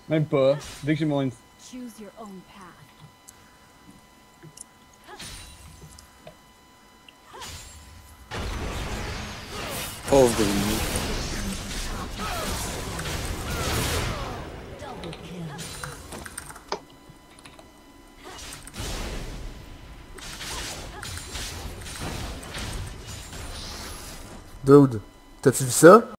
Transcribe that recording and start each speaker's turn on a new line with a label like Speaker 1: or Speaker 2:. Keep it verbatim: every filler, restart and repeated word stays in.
Speaker 1: Même pas. Dès que j'ai mon...
Speaker 2: Choose your own path.
Speaker 3: Pauvre nous.
Speaker 2: Double kill.
Speaker 4: Dude, t'as-tu vu ça?